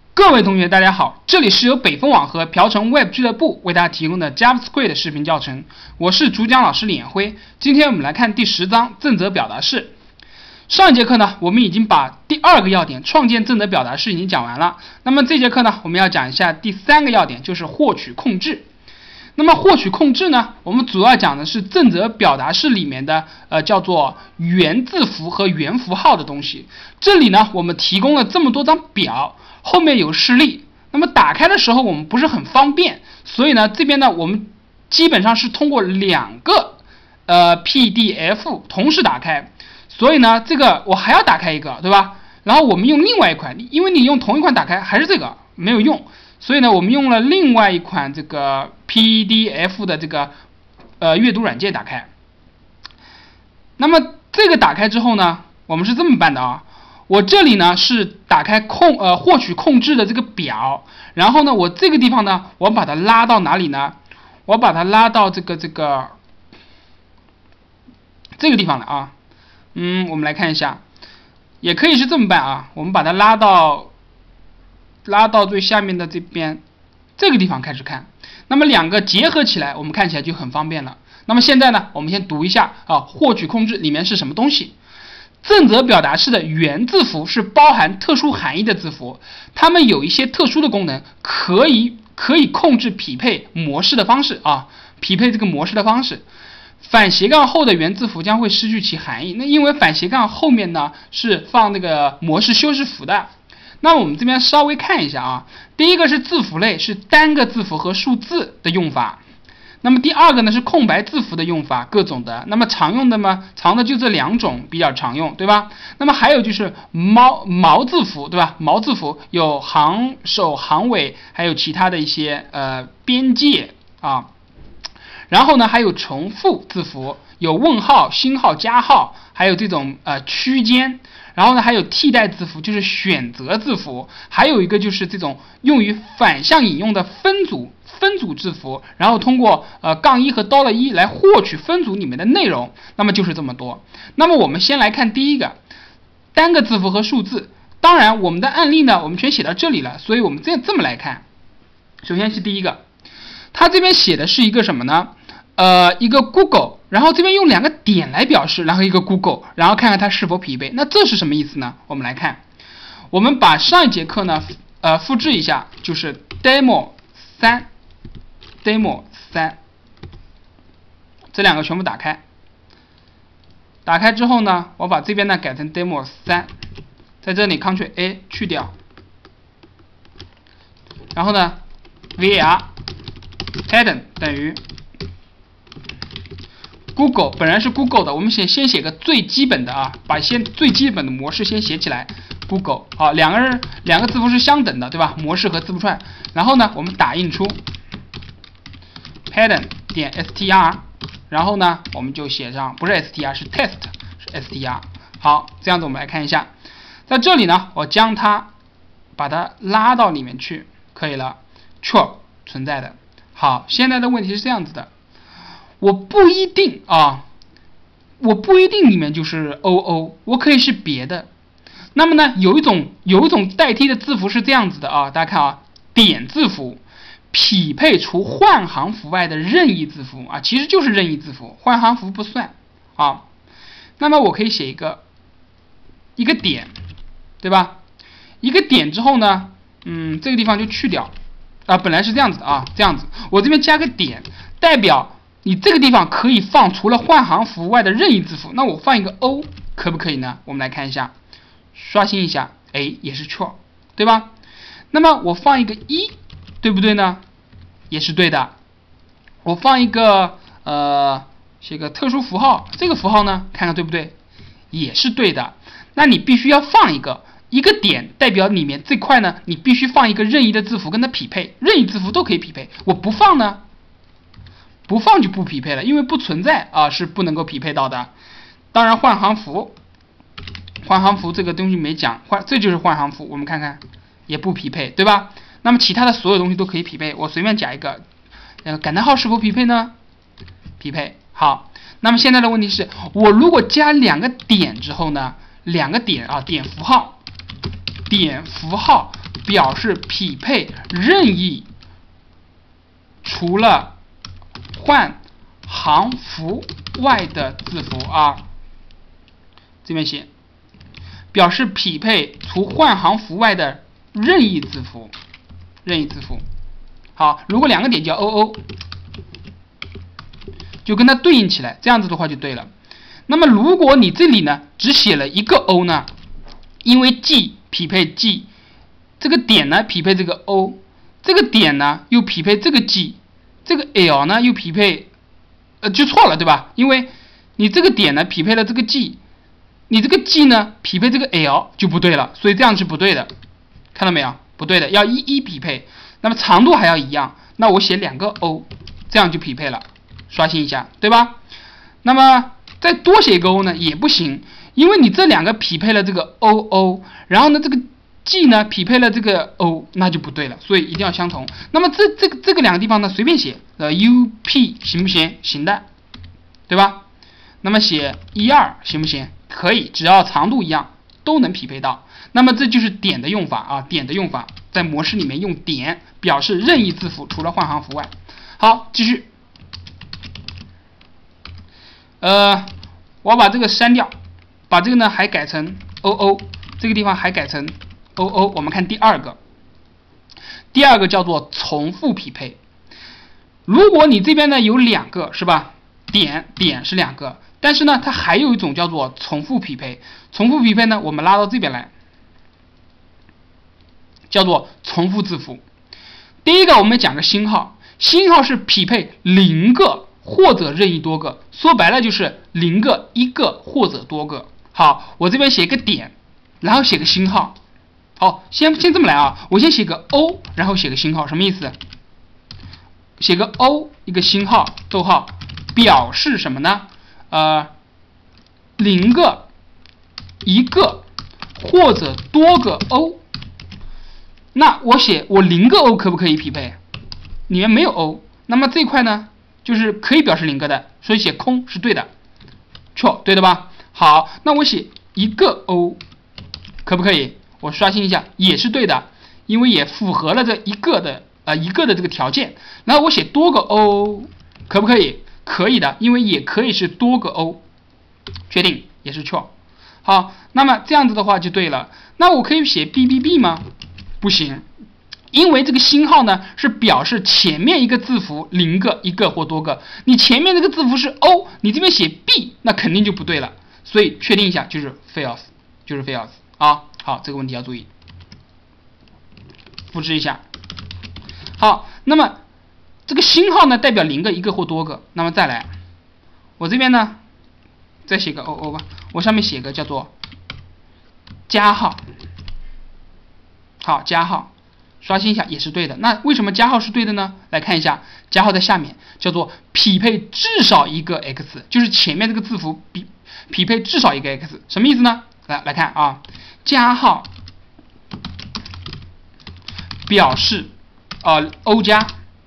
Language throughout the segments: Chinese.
各位同学，大家好，这里是由北风网和瓢虫 Web 俱乐部为大家提供的 JavaScript 的视频教程，我是主讲老师李彦辉。今天我们来看第10章正则表达式。上一节课呢，我们已经把第2个要点创建正则表达式已经讲完了。那么这节课呢，我们要讲一下第3个要点，就是获取控制。那么获取控制呢，我们主要讲的是正则表达式里面的叫做元字符和元符号的东西。这里呢，我们提供了这么多张表，后面有示例。那么打开的时候我们不是很方便，所以呢这边呢我们基本上是通过2个PDF 同时打开。所以呢这个我还要打开一个，对吧？然后我们用另外一款，因为你用同一款打开还是这个没有用。所以呢，我们用了另外一款这个 PDF 的这个阅读软件打开。那么这个打开之后呢，我们是这么办的啊。我这里呢是打开获取控制的这个表，然后呢，我这个地方呢，我把它拉到哪里呢？我把它拉到这个地方了啊。我们来看一下，也可以是这么办啊。我们把它拉到最下面的这边这个地方开始看，那么2个结合起来，我们看起来就很方便了。那么现在呢，我们先读一下啊，获取控制里面是什么东西？正则表达式的元字符是包含特殊含义的字符，它们有一些特殊的功能，可以控制匹配模式的方式啊，匹配这个模式的方式。反斜杠后的元字符将会失去其含义，那因为反斜杠后面呢是放那个模式修饰符的。那我们这边稍微看一下啊，第一个是字符类，是单个字符和数字的用法。那么第2个呢是空白字符的用法，各种的。那么常用的嘛，常的就这2种比较常用，对吧？那么还有就是毛字符，对吧？毛字符有行首、行尾，还有其他的一些边界啊。然后呢还有重复字符，有问号、星号、加号，还有这种区间。然后呢还有替代字符，就是选择字符，还有一个就是这种用于反向引用的分组字符，然后通过-1和$1来获取分组里面的内容。那么就是这么多。那么我们先来看第一个，单个字符和数字。当然我们的案例呢我们全写到这里了，所以我们这么来看。首先是第一个，它这边写的是一个什么呢？一个 Google， 然后这边用2个点来表示，然后一个 Google， 然后看看它是否匹配。那这是什么意思呢？我们来看，我们把上一节课呢复制一下，就是 demo 3这2个全部打开。打开之后呢，我把这边呢改成 demo 3，在这里 Ctrl A 去掉，然后呢 var pattern 等于Google 本来是 Google 的，我们先写个最基本的啊，把最基本的模式先写起来。Google 好，两个字符是相等的，对吧？模式和字符串。然后呢，我们打印出 pattern 点 str， 然后呢，我们就写上不是 str 是 test 是 str。好，这样子我们来看一下，在这里呢，我将它把它拉到里面去，可以了 ，true 存在的。好，现在的问题是这样子的。我不一定里面就是 oo， 我可以是别的。那么呢，有一种代替的字符是这样子的啊，大家看啊，点字符匹配除换行符外的任意字符啊，其实就是任意字符，换行符不算啊。那么我可以写一个点，对吧？一个点之后呢，这个地方就去掉啊，本来是这样子的啊，这样子，我这边加个点，代表你这个地方可以放除了换行符外的任意字符，那我放一个 O 可不可以呢？我们来看一下，刷新一下，也是 true， 对吧？那么我放一个1，对不对呢？也是对的。我放一个写个特殊符号，这个符号呢，看看对不对？也是对的。那你必须要放一个点，代表里面这块呢，你必须放一个任意的字符跟它匹配，任意字符都可以匹配。我不放呢？不放就不匹配了，因为不存在啊，是不能够匹配到的。当然换行符这个东西没讲，这就是换行符，我们看看也不匹配，对吧？那么其他的所有东西都可以匹配，我随便加一个，感叹号是否匹配呢？匹配。好，那么现在的问题是，我如果加2个点之后呢，2个点啊，点符号点符号表示匹配任意除了换行符外的字符啊，这边写表示匹配除换行符外的任意字符，好，如果两个点叫 oo， 就跟它对应起来，这样子的话就对了。那么如果你这里呢只写了一个 o 呢，因为 G 匹配 G， 这个点呢匹配这个 o， 这个点呢又匹配这个 G， 这个 L 呢又匹配就错了，对吧？因为你这个点呢匹配了这个 G， 你这个 G 呢匹配这个 L 就不对了，所以这样是不对的，看到没有？不对的，要一匹配。那么长度还要一样，那我写2个 o， 这样就匹配了，刷新一下，对吧？那么再多写一个 o 呢也不行，因为你这两个匹配了这个 oo， 然后呢这个 G 呢匹配了这个 o， 那就不对了，所以一定要相同。那么这个两个地方呢随便写up 行不行？行的，对吧？那么写12行不行？可以，只要长度一样都能匹配到。那么这就是点的用法啊，点的用法在模式里面用点表示任意字符除了换行符外。好，继续。我要把这个删掉，把这个呢还改成 oo， 这个地方还改成 oo。我们看第二个叫做重复匹配。如果你这边呢有2个是吧？点是2个，但是呢它还有一种叫做重复匹配。重复匹配呢我们拉到这边来，叫做重复字符。第一个我们讲个星号，星号是匹配0个或者任意多个，说白了就是0个、1个或者多个。好，我这边写个点，然后写个星号。好，先这么来啊，我先写个 o， 然后写个星号，什么意思？写个 o 一个星号逗号，表示什么呢？0个、1个或者多个 o。那我写我0个 o 可不可以匹配？里面没有 o， 那么这块呢就是可以表示0个的，所以写空是对的，错，对的吧？好，那我写1个 o 可不可以？我刷新一下，也是对的，因为也符合了这一个的这个条件。然后我写多个 o 可不可以？可以的，因为也可以是多个 o， 确定也是错。好，那么这样子的话就对了。那我可以写 bbb 吗？不行，因为这个星号呢是表示前面一个字符0个、1个或多个，你前面这个字符是 o， 你这边写 b， 那肯定就不对了。所以确定一下就是 false， 啊。好，这个问题要注意。复制一下。好，那么这个星号呢代表0个、1个或多个。那么再来，我这边呢再写个 oo 吧，我上面写个叫做加号。好，加号，刷新一下也是对的。那为什么加号是对的呢？来看一下，加号在下面叫做匹配至少一个 x， 就是前面这个字符匹配至少一个 x， 什么意思呢？来看啊，加号表示o 加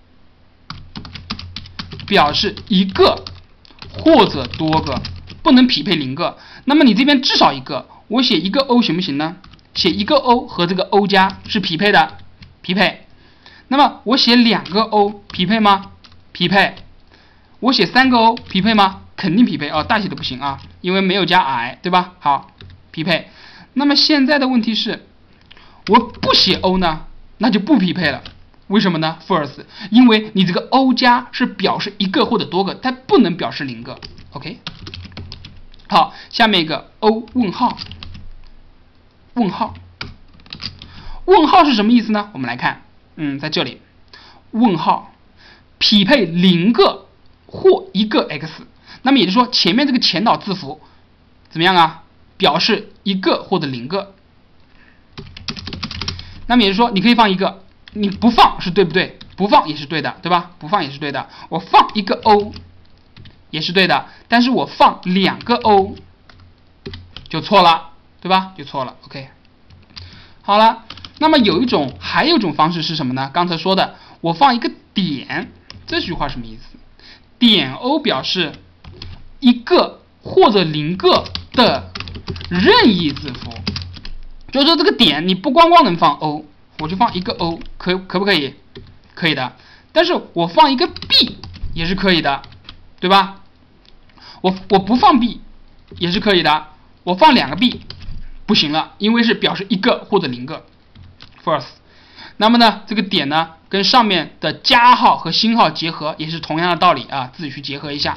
表示1个或者多个，不能匹配0个。那么你这边至少1个，我写1个 o 行不行呢？写1个 o 和这个 o 加是匹配的，匹配。那么我写2个 o 匹配吗？匹配。我写3个 o 匹配吗？肯定匹配大写的不行啊，因为没有加 i， 对吧？好，匹配。那么现在的问题是，我不写 o 呢，那就不匹配了。为什么呢 ？false， 因为你这个 o 加是表示1个或者多个，它不能表示0个。OK。好，下面一个 o 问号。问号是什么意思呢？我们来看，在这里，问号匹配0个或1个 x， 那么也就是说前面这个前导字符怎么样啊？表示1个或者0个。那么也就是说你可以放1个，你不放是对不对？不放也是对的，对吧？不放也是对的。我放1个 o 也是对的，但是我放2个 o 就错了。对吧？就错了 ，OK。好了，那么还有一种方式是什么呢？刚才说的，我放一个点，这句话什么意思？点 o 表示1个或者0个的任意字符， 就是说这个点你不光能放 O， 我就放一个 O， 可不可以？可以的。但是我放一个 B 也是可以的，对吧？我不放 B 也是可以的，我放2个 B 不行了，因为是表示1个或者0个 false。那么呢，这个点呢跟上面的加号和星号结合也是同样的道理啊，自己去结合一下。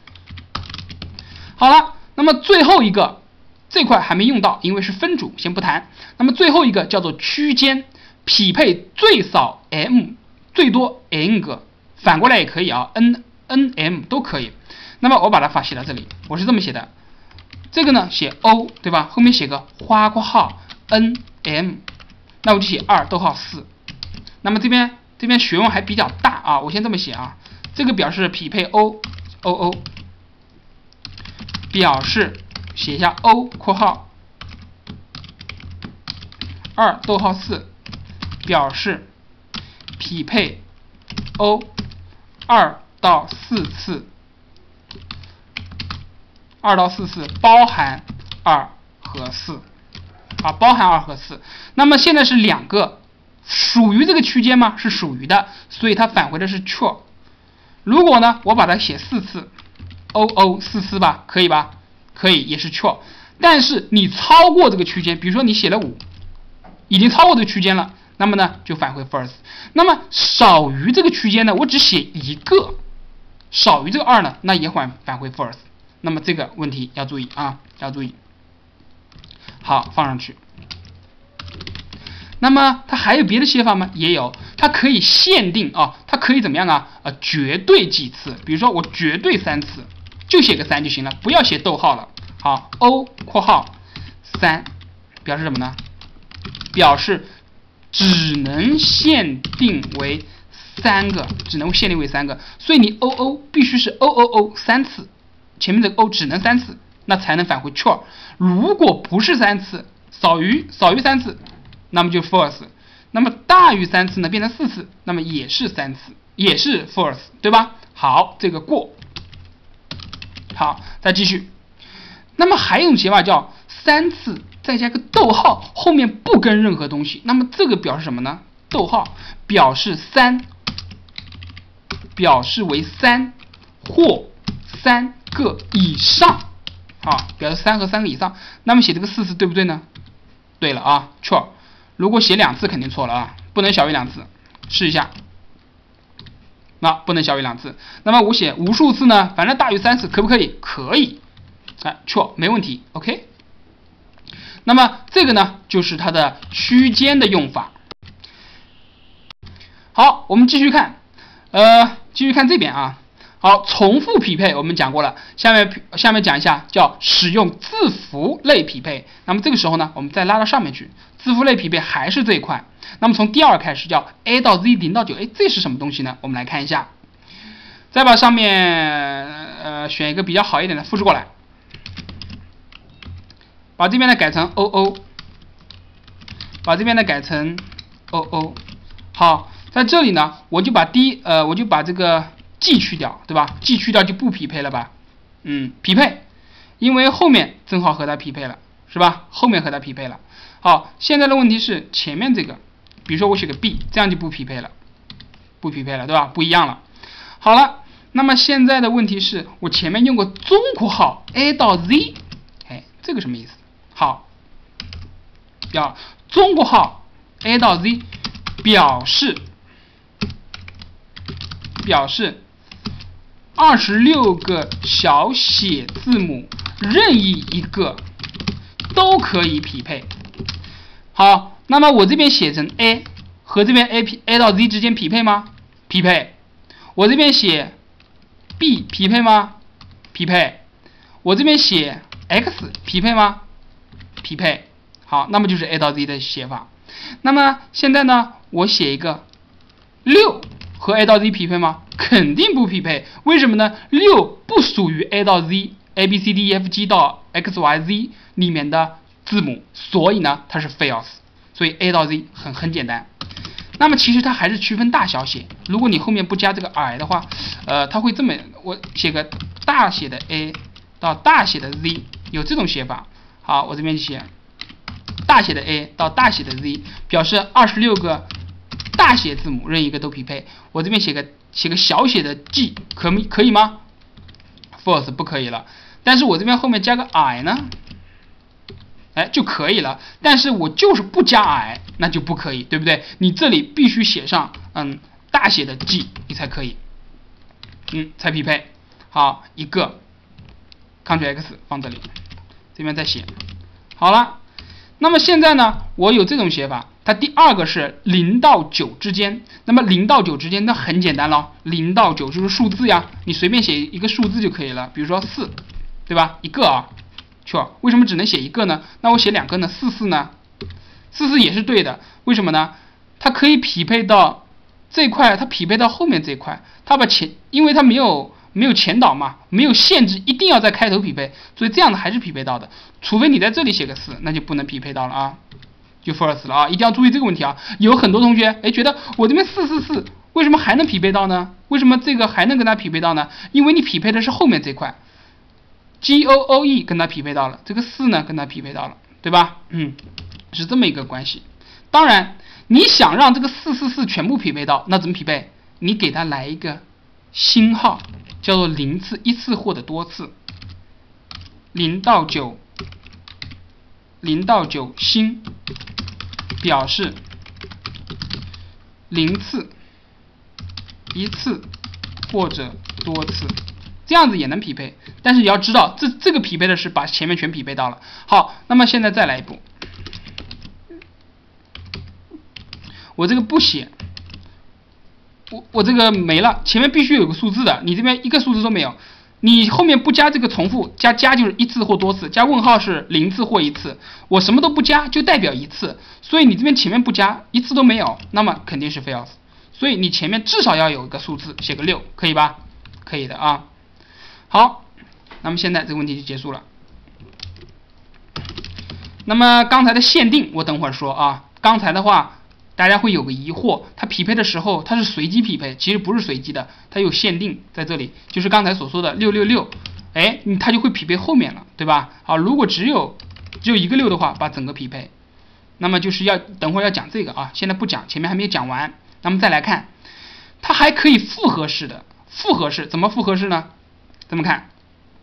好了，那么最后一个这块还没用到，因为是分组，先不谈。那么最后一个叫做区间，匹配最少 m， 最多 n 个，反过来也可以啊 ，n、m 都可以。那么我把它写到这里，我是这么写的，这个呢写 O 对吧？后面写个花括号 n、m， 那我就写2.4。那么这边学问还比较大啊，我先这么写啊，这个表示匹配 O， 表示写一下 O 括号2.4，表示匹配 O 2到4次，2到4次包含2和4啊，包含2和4。那么现在是2个，属于这个区间吗？是属于的，所以它返回的是 true。如果呢，我把它写4次 ，4次吧，可以吧？可以，也是 true。但是你超过这个区间，比如说你写了5，已经超过这个区间了，那么呢就返回 false。那么少于这个区间呢，我只写1个，少于这个2呢，那也返回 false。那么这个问题要注意啊，要注意。好，放上去。那么它还有别的写法吗？也有，它可以限定啊，它可以怎么样啊？绝对几次，比如说我绝对3次，就写个3就行了，不要写逗号了。好 ，O 括号3表示什么呢？表示只能限定为3个，只能限定为3个，所以你 OO 必须是 OOO 3次，前面这个 O 只能3次，那才能返回 true。如果不是3次，少于3次，那么就 false。那么大于3次呢，变成4次，那么也是3次，也是 false， 对吧？好，这个过。好，再继续。那么还有一种写法叫3次再加个逗号，后面不跟任何东西。那么这个表示什么呢？逗号表示3，表示为3或3个以上。啊，表示3和3个以上。那么写这个4次对不对呢？对了啊 ，true。如果写2次肯定错了啊，不能小于2次，试一下。那不能小于2次。那么我写无数次呢，反正大于3次可不可以？可以。true 没问题 ，OK。那么这个呢，就是它的区间的用法。好，我们继续看，继续看这边啊。好，重复匹配我们讲过了，下面讲一下叫使用字符类匹配。那么这个时候呢，我们再拉到上面去，字符类匹配还是这一块。那么从第2开始叫 A 到 Z 0到9，哎，这是什么东西呢？我们来看一下，再把上面选一个比较好一点的复制过来。把这边呢改成 OO， 把这边呢改成 OO。好，在这里呢，我就把这个 G 去掉，对吧 ？G 去掉就不匹配了吧？匹配，因为后面正好和它匹配了，是吧？后面和它匹配了。好，现在的问题是前面这个，比如说我写个 B， 这样就不匹配了，对吧？不一样了。好了，那么现在的问题是我前面用过中括号 A 到 Z， 哎，这个什么意思？好，中括号 A 到 Z 表示26个小写字母任意一个都可以匹配。好，那么我这边写成 A 和这边 A 到 Z 之间匹配吗？匹配。我这边写 B 匹配吗？匹配。我这边写 X 匹配吗？匹配。好，那么就是 A 到 Z 的写法。那么现在呢，我写一个6和 A 到 Z 匹配吗？肯定不匹配。为什么呢？6不属于 A 到 Z A B C D E F G 到 X Y Z 里面的字母，所以呢它是 false。所以 A 到 Z 很简单。那么其实它还是区分大小写。如果你后面不加这个 I 的话，它会这么，我写个大写的 A 到大写的 Z， 有这种写法。好，我这边写大写的 A 到大写的 Z， 表示26个大写字母任意一个都匹配。我这边写个小写的 G 可以吗 ？False 不可以了。但是我这边后面加个 I 呢，哎就可以了。但是我就是不加 I， 那就不可以，对不对？你这里必须写上大写的 G， 你才可以，才匹配。好，一个 Ctrl X 放这里，这边再写好了。那么现在呢，我有这种写法，它第二个是0到9之间。那么0到9之间，那很简单了，0到9就是数字呀，你随便写一个数字就可以了。比如说4，对吧？一个啊，为什么只能写一个呢？那我写2个呢？44呢？44也是对的，为什么呢？它可以匹配到这一块，它匹配到后面这一块，它把因为它没有前导嘛，没有限制一定要在开头匹配，所以这样的还是匹配到的。除非你在这里写个4，那就不能匹配到了啊，就 false 了啊，一定要注意这个问题啊。有很多同学觉得我这边444为什么还能匹配到呢？为什么这个还能跟它匹配到呢？因为你匹配的是后面这块 GOOE 跟它匹配到了，这个4呢跟它匹配到了，对吧？是这么一个关系。当然你想让这个444全部匹配到，那怎么匹配？你给它来一个星号，叫做0次、1次或者多次。0到9星表示0次、1次或者多次，这样子也能匹配。但是你要知道，这个匹配的是把前面全匹配到了。好，那么现在再来一步，我这个不写，我这个没了，前面必须有个数字的，你这边一个数字都没有，你后面不加这个重复，加就是1次或多次，加问号是0次或1次，我什么都不加就代表1次，所以你这边前面不加1次都没有，那么肯定是 false， 所以你前面至少要有一个数字，写个6，可以吧？可以的啊。好，那么现在这个问题就结束了。那么刚才的限定我等会儿说啊，刚才的话大家会有个疑惑，它匹配的时候它是随机匹配，其实不是随机的，它有限定在这里，就是刚才所说的666，它就会匹配后面了，对吧？好，如果只有一个6的话，把整个匹配，那么就是等会儿要讲这个啊，现在不讲，前面还没讲完。那么再来看，它还可以复合式的，复合式怎么复合式呢？这么看，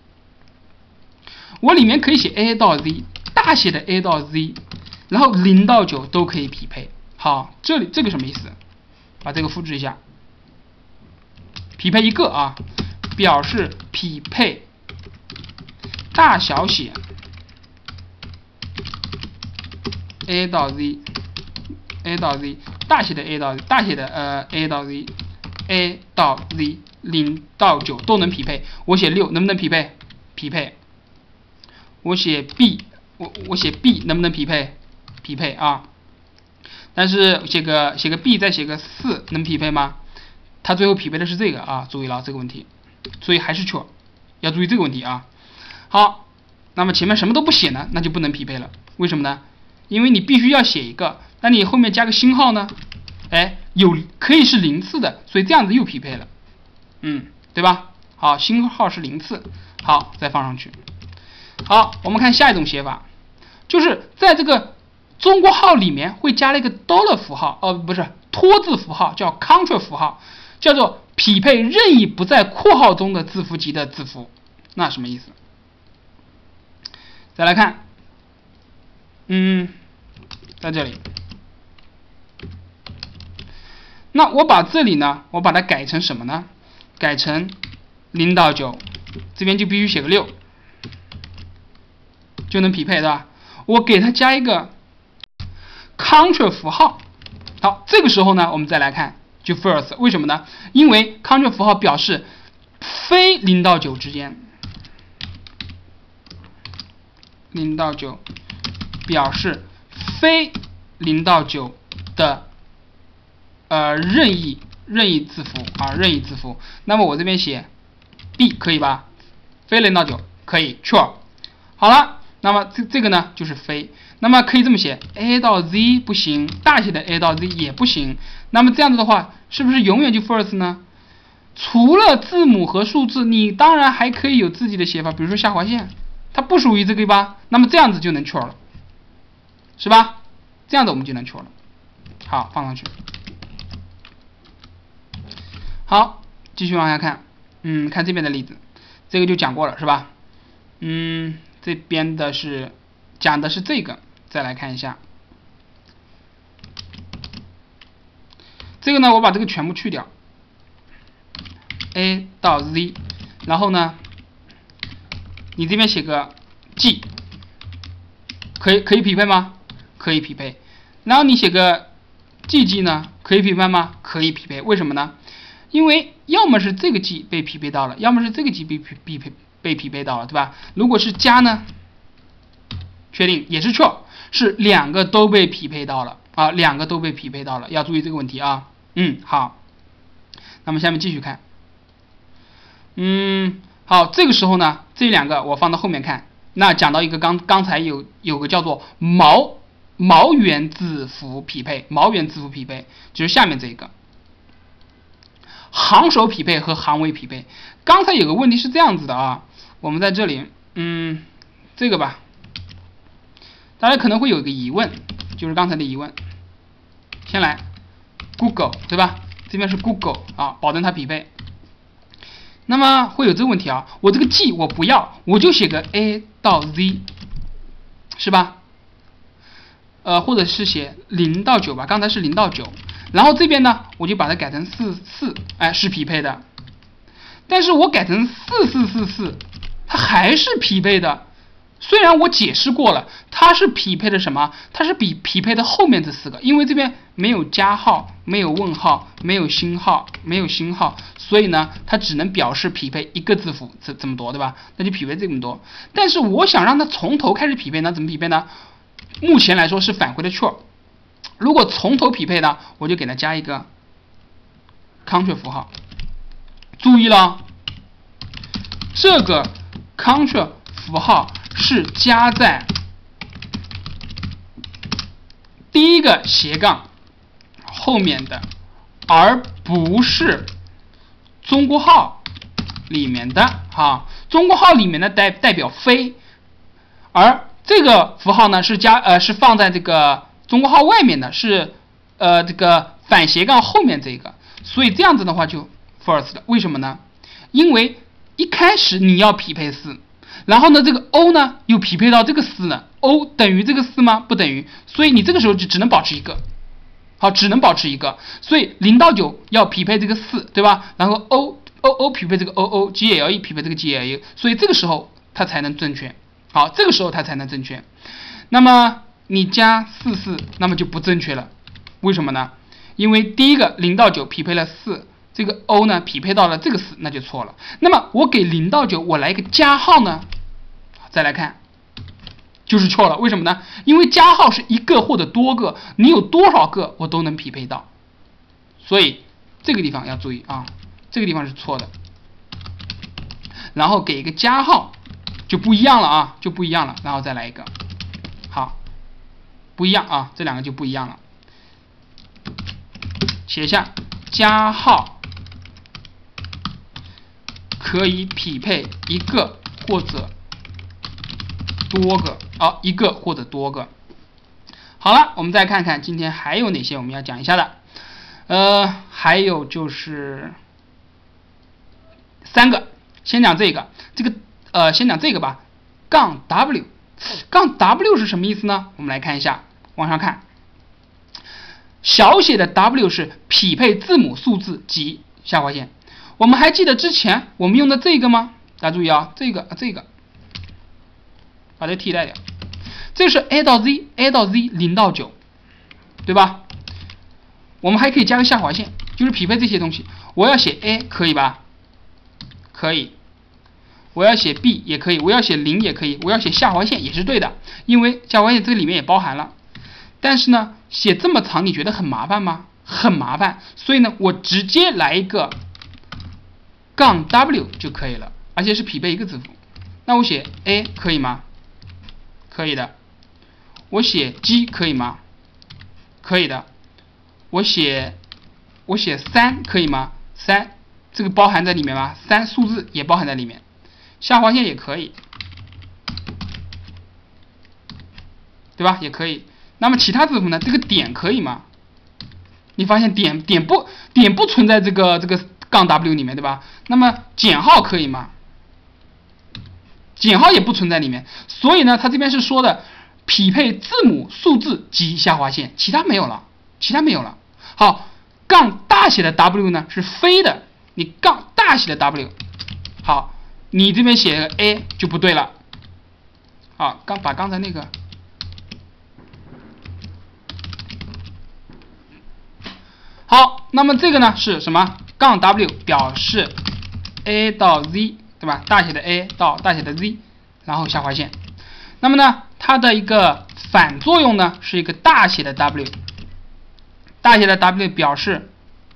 我里面可以写 A 到 Z， 大写的 A 到 Z， 然后0到9都可以匹配。好，这个什么意思？把这个复制一下，匹配一个啊，表示匹配大小写 A 到 Z，A 到 Z， 大写的 A 到 Z， 大写的A 到 Z，A 到 Z， 0到9都能匹配。我写6能不能匹配？匹配。我写 B， 我写 B 能不能匹配？匹配啊。但是写个 B 再写个4能匹配吗？它最后匹配的是这个啊，注意了这个问题，所以还是 true， 要注意这个问题啊。好，那么前面什么都不写呢，那就不能匹配了。为什么呢？因为你必须要写一个，那你后面加个星号呢？可以是0次的，所以这样子又匹配了，对吧？好，星号是0次，好，再放上去。好，我们看下一种写法，就是在这个中国号里面会加了一个 $ 符号，不是托字符号，叫 Ctrl 符号，叫做匹配任意不在括号中的字符集的字符。那什么意思？再来看，在这里，那我把这里呢，我把它改成什么呢？改成0到9，这边就必须写个6，就能匹配，对吧？我给它加一个 Ctrl 符号。好，这个时候呢，我们再来看，就 false， 为什么呢？因为 Ctrl 符号表示非0到9之间，0到9表示非0到9的任意字符啊，任意字符。那么我这边写 B 可以吧？非0到9可以 true。好了，那么这个呢就是非。那么可以这么写 A 到 Z 不行，大写的 A 到 Z 也不行。那么这样子的话，是不是永远就 false 呢？除了字母和数字，你当然还可以有自己的写法，比如说下划线，它不属于这个吧？那么这样子就能 true 了。 是吧？这样子我们就能求了。好，放上去。好，继续往下看。看这边的例子，这个就讲过了，是吧？这边的是讲的是这个，再来看一下。这个呢，我把这个全部去掉 ，A 到 Z， 然后呢，你这边写个 G， 可以匹配吗？可以匹配。然后你写个 GG 呢，可以匹配吗？可以匹配。为什么呢？因为要么是这个 G 被匹配到了，要么是这个 G 被匹配到了，对吧？如果是加呢，确定也是 true， 是两个都被匹配到了啊，两个都被匹配到了，要注意这个问题啊。好，那么下面继续看。好，这个时候呢，这两个我放到后面看。那讲到一个刚才有个叫做毛元字符匹配，毛元字符匹配就是下面这个行首匹配和行尾匹配。刚才有个问题是这样子的啊，我们在这里，这个吧，大家可能会有一个疑问，就是刚才的疑问，先来 Google 对吧？这边是 Google 啊，保证它匹配。那么会有这个问题啊，我这个 G 我不要，我就写个 A 到 Z， 是吧？或者是写0到9吧，刚才是0到9，然后这边呢，我就把它改成44，是匹配的。但是我改成4444，它还是匹配的。虽然我解释过了，它是匹配的什么？它是匹配的后面这4个，因为这边没有加号，没有问号，没有星号，所以呢，它只能表示匹配一个字符，这么多，对吧？那就匹配这么多。但是我想让它从头开始匹配呢，怎么匹配呢？目前来说是返回的 true。如果从头匹配呢，我就给它加一个 control 符号。注意了，这个 control 符号是加在第一个斜杠后面的，而不是中括号里面的哈。中括号里面的代表非，而这个符号呢是放在这个中括号外面的，是这个反斜杠后面这个，所以这样子的话就 false 的。为什么呢？因为一开始你要匹配4。然后呢，这个 O 呢又匹配到这个4呢 ，O 等于这个4吗？不等于，所以你这个时候就只能保持一个，好，只能保持一个，所以0到9要匹配这个4，对吧？然后 O 匹配这个 OO，GLE 匹配这个 GLE， 所以这个时候它才能正确，好，这个时候它才能正确。那么你加44，那么就不正确了，为什么呢？因为第一个0到9匹配了4。这个 O 呢匹配到了这个4，那就错了。那么我给0到9，我来一个加号呢，再来看，就是错了。为什么呢？因为加号是一个或者多个，你有多少个我都能匹配到，所以这个地方要注意啊，这个地方是错的。然后给一个加号就不一样了啊，就不一样了。然后再来一个，好，不一样啊，这两个就不一样了。写下加号。可以匹配一个或者多个，一个或者多个。好了，我们再看看今天还有哪些我们要讲一下的。还有就是3个，先讲这个，先讲这个吧。杠 W， 杠 W 是什么意思呢？我们来看一下，往上看，小写的 W 是匹配字母、数字及下划线。我们还记得之前我们用的这个吗？大家注意啊，这个把这替代掉。这是 A 到 Z 0到9，对吧？我们还可以加个下划线，就是匹配这些东西。我要写 A 可以吧？可以。我要写 B 也可以，我要写0也可以，我要写下划线也是对的，因为下划线这里面也包含了。但是呢，写这么长你觉得很麻烦吗？很麻烦，所以呢，我直接来一个杠 W 就可以了，而且是匹配一个字符。那我写 A 可以吗？可以的。我写 G 可以吗？可以的。我写3可以吗？3这个包含在里面吗？3数字也包含在里面，下划线也可以，对吧？也可以。 那么其他字符呢？这个点可以吗？你发现点不存在这个杠 W 里面，对吧？那么减号可以吗？减号也不存在里面。所以呢，它这边是说的匹配字母、数字及下划线，其他没有了，好，杠大写的 W 呢是非的，你杠大写的 W， 好，你这边写个 A 就不对了。好，把刚才那个。好，那么这个呢是什么？杠 W 表示 A 到 Z， 对吧？大写的 A 到大写的 Z， 然后下划线。那么呢，它的一个反作用呢是一个大写的 W， 大写的 W 表示，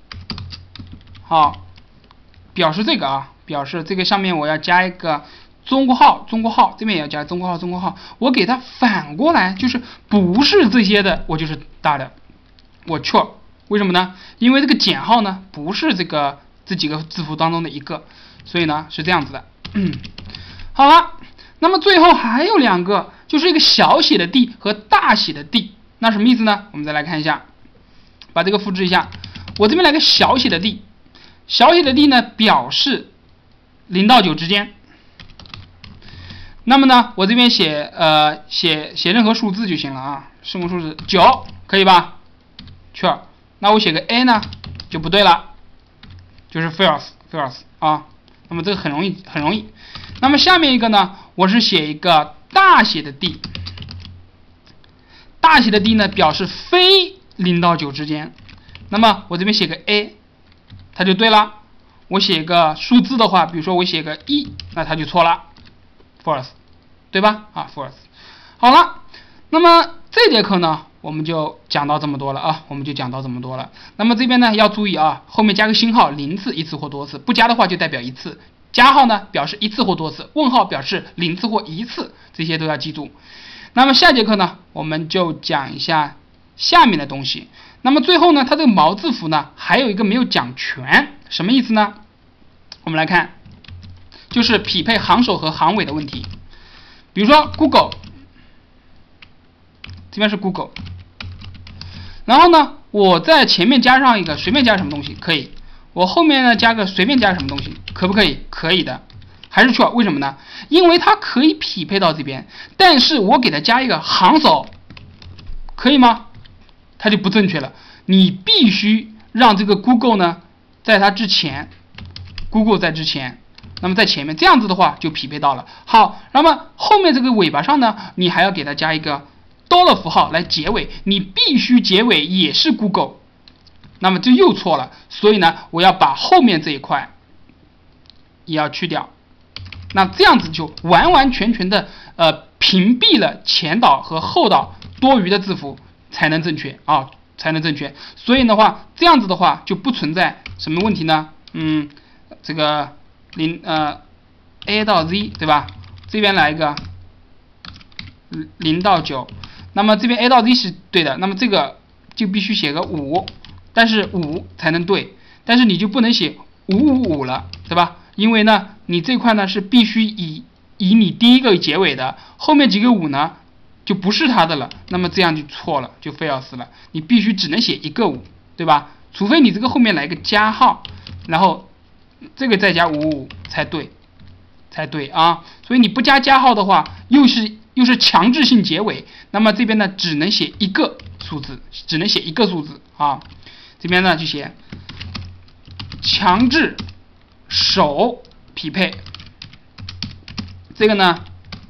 好，表示这个啊，表示这个上面我要加一个中括号，这边也要加中括号，我给它反过来，就是不是这些的，我就是大的，我错。为什么呢？因为这个减号呢不是这几个字符当中的一个，所以呢是这样子的。好了，那么最后还有两个，就是一个小写的 d 和大写的 d， 那什么意思呢？我们再来看一下，把这个复制一下，我这边来个小写的 d， 小写的 d 呢表示0到9之间。那么呢，我这边写任何数字就行了啊，任何数字9可以吧？确。那我写个 A 呢就不对了，就是 false 啊。那么这个很容易。那么下面一个呢，我是写一个大写的 D， 大写的 D 呢表示非0到9之间。那么我这边写个 A， 它就对了。我写个数字的话，比如说我写个1，那它就错了 ，false， 对吧？啊 ，false。好了，那么这节课呢，我们就讲到这么多了啊，那么这边呢要注意啊，后面加个星号，0次、1次或多次，不加的话就代表1次，加号呢表示1次或多次，问号表示0次或1次，这些都要记住。那么下节课呢，我们就讲一下下面的东西。那么最后呢，它这个毛字符呢，还有一个没有讲全，什么意思呢？我们来看，就是匹配行首和行尾的问题。比如说 Google。这边是 Google， 然后呢，我在前面加上一个随便加什么东西可以，我后面呢加个随便加什么东西，可不可以？可以的，还是错？为什么呢？因为它可以匹配到这边，但是我给它加一个行首，可以吗？它就不正确了。你必须让这个 Google 呢在它之前 ，Google 在之前，那么在前面，这样子的话就匹配到了。好，那么后面这个尾巴上呢，你还要给它加一个$符号来结尾，你必须结尾也是 Google， 那么这又错了，所以呢，我要把后面这一块也要去掉，那这样子就完完全全的屏蔽了前导和后导多余的字符，才能正确啊，所以的话，这样子的话就不存在什么问题呢？这个A 到 Z 对吧？这边来一个0到9。那么这边 A 到 Z 是对的，那么这个就必须写个5，但是5才能对，但是你就不能写555了，对吧？因为呢，你这块呢是必须以你第一个结尾的，后面几个5呢就不是它的了，那么这样就错了，就false了，你必须只能写一个5，对吧？除非你这个后面来个加号，然后这个再加555才对啊，所以你不加加号的话，又是强制性结尾，那么这边呢只能写一个数字啊。这边呢就写强制首匹配，这个呢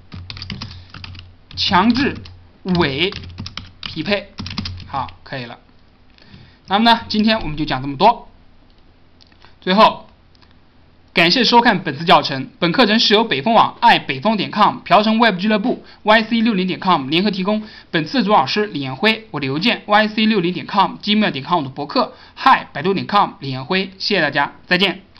强制尾匹配，好，可以了。那么呢，今天我们就讲这么多。最后，感谢收看本次教程。本课程是由北风网、爱北风.com、朴成 Web 俱乐部、YC60.com 联合提供。本次主老师李彦辉，我的邮件 YC60.com、gmail.com 的博客 hi 百度.com 李彦辉。谢谢大家，再见。